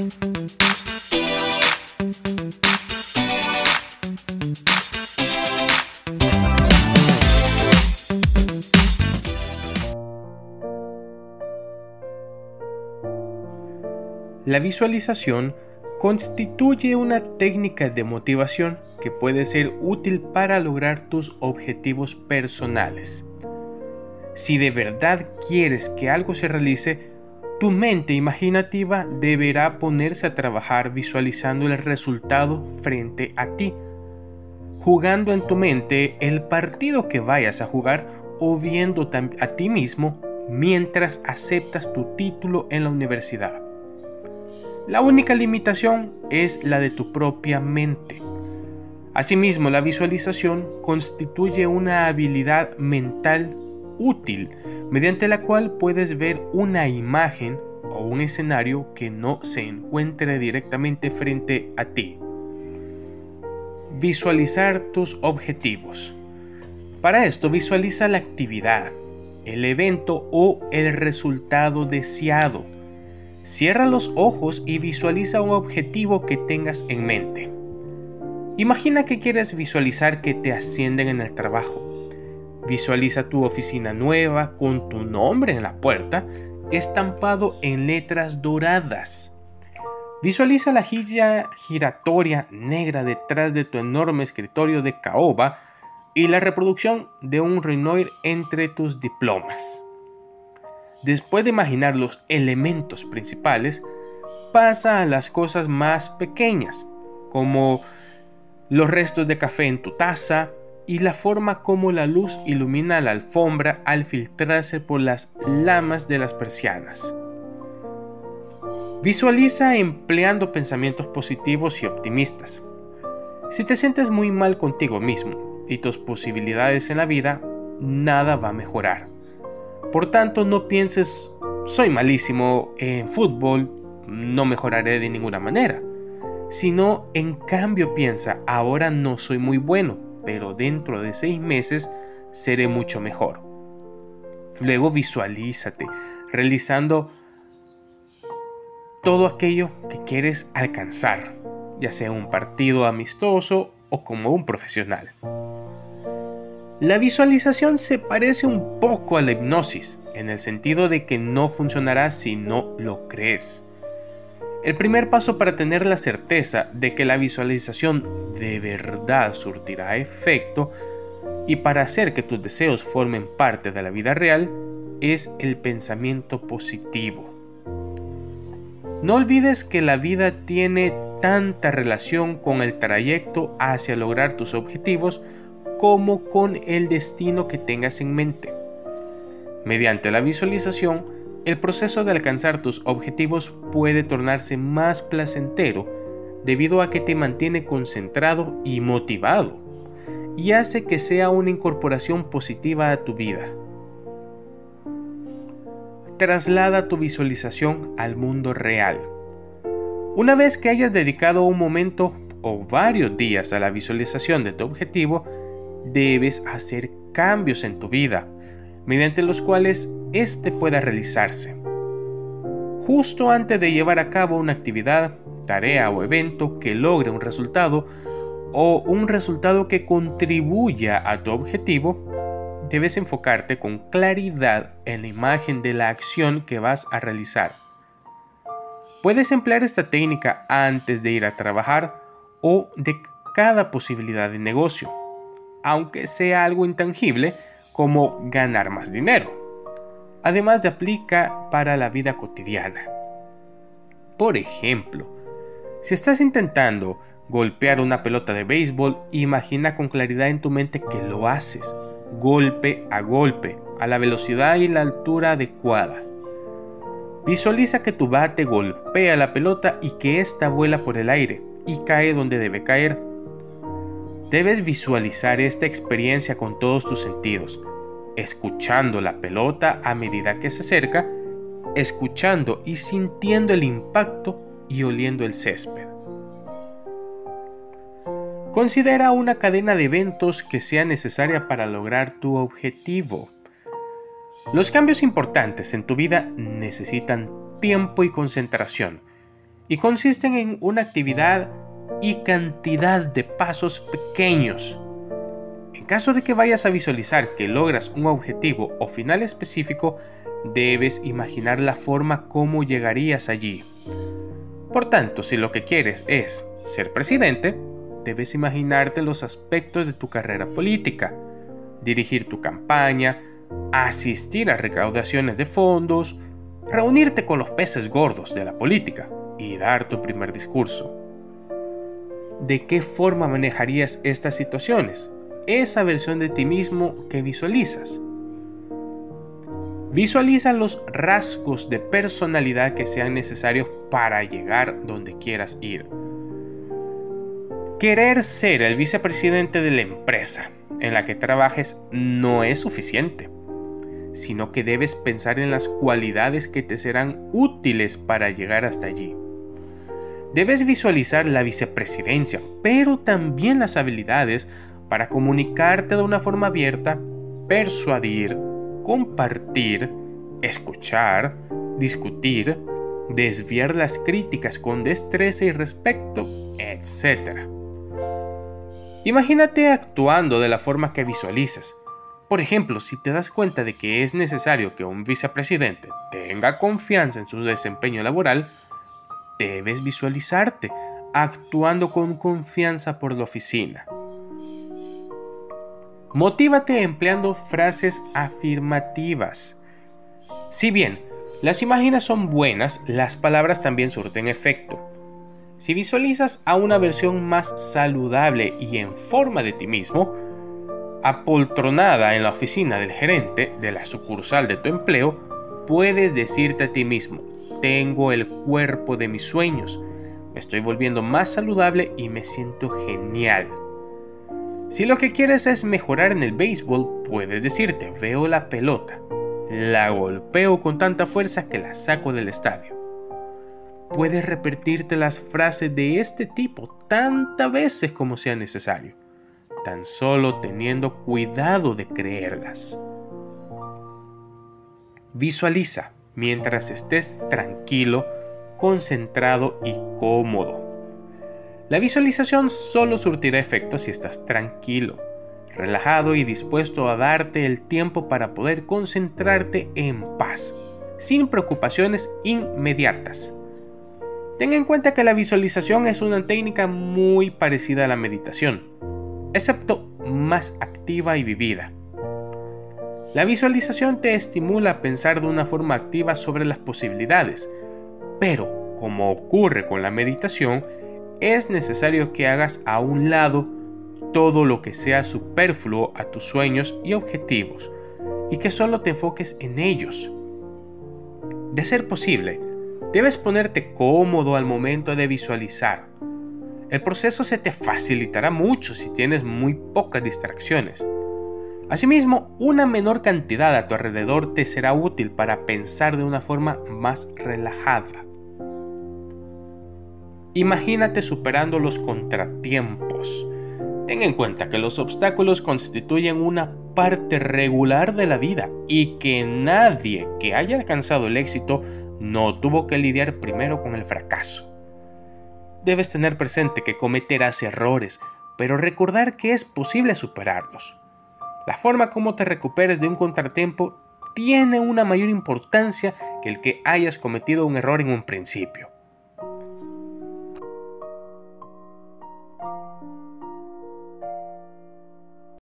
La visualización constituye una técnica de motivación que puede ser útil para lograr tus objetivos personales. Si de verdad quieres que algo se realice, tu mente imaginativa deberá ponerse a trabajar visualizando el resultado frente a ti, jugando en tu mente el partido que vayas a jugar o viendo a ti mismo mientras aceptas tu título en la universidad. La única limitación es la de tu propia mente. Asimismo, la visualización constituye una habilidad mental útil mediante la cual puedes ver una imagen o un escenario que no se encuentre directamente frente a ti. Visualizar tus objetivos. Para esto, visualiza la actividad, el evento o el resultado deseado. Cierra los ojos y visualiza un objetivo que tengas en mente. Imagina que quieres visualizar que te ascienden en el trabajo. Visualiza tu oficina nueva con tu nombre en la puerta, estampado en letras doradas. Visualiza la silla giratoria negra detrás de tu enorme escritorio de caoba y la reproducción de un Renoir entre tus diplomas. Después de imaginar los elementos principales, pasa a las cosas más pequeñas, como los restos de café en tu taza y la forma como la luz ilumina la alfombra al filtrarse por las lamas de las persianas. Visualiza empleando pensamientos positivos y optimistas. Si te sientes muy mal contigo mismo y tus posibilidades en la vida, nada va a mejorar. Por tanto, no pienses, soy malísimo en fútbol, no mejoraré de ninguna manera. Sino, en cambio, piensa, ahora no soy muy bueno, pero dentro de 6 meses seré mucho mejor. Luego visualízate realizando todo aquello que quieres alcanzar, ya sea un partido amistoso o como un profesional. La visualización se parece un poco a la hipnosis, en el sentido de que no funcionará si no lo crees. El primer paso para tener la certeza de que la visualización de verdad surtirá efecto y para hacer que tus deseos formen parte de la vida real es el pensamiento positivo. No olvides que la vida tiene tanta relación con el trayecto hacia lograr tus objetivos como con el destino que tengas en mente. Mediante la visualización, el proceso de alcanzar tus objetivos puede tornarse más placentero debido a que te mantiene concentrado y motivado y hace que sea una incorporación positiva a tu vida. Traslada tu visualización al mundo real. Una vez que hayas dedicado un momento o varios días a la visualización de tu objetivo, debes hacer cambios en tu vida, mediante los cuales éste pueda realizarse. Justo antes de llevar a cabo una actividad, tarea o evento que logre un resultado o un resultado que contribuya a tu objetivo, debes enfocarte con claridad en la imagen de la acción que vas a realizar. Puedes emplear esta técnica antes de ir a trabajar o de cada posibilidad de negocio, aunque sea algo intangible como ganar más dinero. Además de aplica para la vida cotidiana. Por ejemplo, si estás intentando golpear una pelota de béisbol, imagina con claridad en tu mente que lo haces, golpe, a la velocidad y la altura adecuada. Visualiza que tu bate golpea la pelota y que ésta vuela por el aire y cae donde debe caer. Debes visualizar esta experiencia con todos tus sentidos, escuchando la pelota a medida que se acerca, escuchando y sintiendo el impacto y oliendo el césped. Considera una cadena de eventos que sea necesaria para lograr tu objetivo. Los cambios importantes en tu vida necesitan tiempo y concentración, y consisten en una actividad y cantidad de pasos pequeños. En caso de que vayas a visualizar que logras un objetivo o final específico, debes imaginar la forma como llegarías allí. Por tanto, si lo que quieres es ser presidente, debes imaginarte los aspectos de tu carrera política, dirigir tu campaña, asistir a recaudaciones de fondos, reunirte con los peces gordos de la política y dar tu primer discurso. ¿De qué forma manejarías estas situaciones? Esa versión de ti mismo que visualizas. Visualiza los rasgos de personalidad que sean necesarios para llegar donde quieras ir. Querer ser el vicepresidente de la empresa en la que trabajes no es suficiente, sino que debes pensar en las cualidades que te serán útiles para llegar hasta allí. Debes visualizar la vicepresidencia, pero también las habilidades para comunicarte de una forma abierta, persuadir, compartir, escuchar, discutir, desviar las críticas con destreza y respeto, etc. Imagínate actuando de la forma que visualizas. Por ejemplo, si te das cuenta de que es necesario que un vicepresidente tenga confianza en su desempeño laboral, debes visualizarte actuando con confianza por la oficina. Motívate empleando frases afirmativas. Si bien las imágenes son buenas, las palabras también surten efecto. Si visualizas a una versión más saludable y en forma de ti mismo, apoltronada en la oficina del gerente de la sucursal de tu empleo, puedes decirte a ti mismo: tengo el cuerpo de mis sueños, me estoy volviendo más saludable y me siento genial. Si lo que quieres es mejorar en el béisbol, puedes decirte: veo la pelota, la golpeo con tanta fuerza que la saco del estadio. Puedes repetirte las frases de este tipo tantas veces como sea necesario, tan solo teniendo cuidado de creerlas. Visualiza mientras estés tranquilo, concentrado y cómodo. La visualización solo surtirá efecto si estás tranquilo, relajado y dispuesto a darte el tiempo para poder concentrarte en paz, sin preocupaciones inmediatas. Ten en cuenta que la visualización es una técnica muy parecida a la meditación, excepto más activa y vivida. La visualización te estimula a pensar de una forma activa sobre las posibilidades, pero, como ocurre con la meditación, es necesario que hagas a un lado todo lo que sea superfluo a tus sueños y objetivos, y que solo te enfoques en ellos. De ser posible, debes ponerte cómodo al momento de visualizar. El proceso se te facilitará mucho si tienes muy pocas distracciones. Asimismo, una menor cantidad a tu alrededor te será útil para pensar de una forma más relajada. Imagínate superando los contratiempos. Ten en cuenta que los obstáculos constituyen una parte regular de la vida y que nadie que haya alcanzado el éxito no tuvo que lidiar primero con el fracaso. Debes tener presente que cometerás errores, pero recordar que es posible superarlos. La forma como te recuperes de un contratiempo tiene una mayor importancia que el que hayas cometido un error en un principio.